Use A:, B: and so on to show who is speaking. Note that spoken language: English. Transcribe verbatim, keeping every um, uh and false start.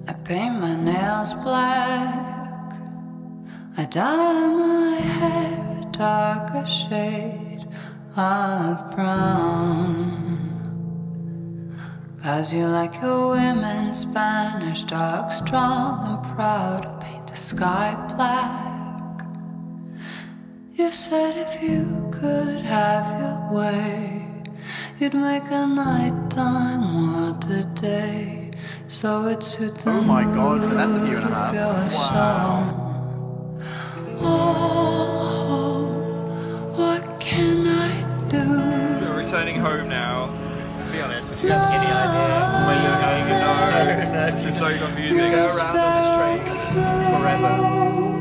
A: I paint my nails black, I dye my hair a darker shade of brown. Cause you like your women Spanish, dark, strong and proud, to paint the sky black. You said if you could have your way, you'd make a nighttime world a day. So it suits the
B: Oh my god,
A: mood
B: so that's a year and a half.
A: of your
B: Wow.
A: song. Oh, what can I do?
C: We're returning home now.
B: To be honest, would you have any idea where you're going? No, no, no.
C: This is so confusing.
B: You're gonna go around on this train forever.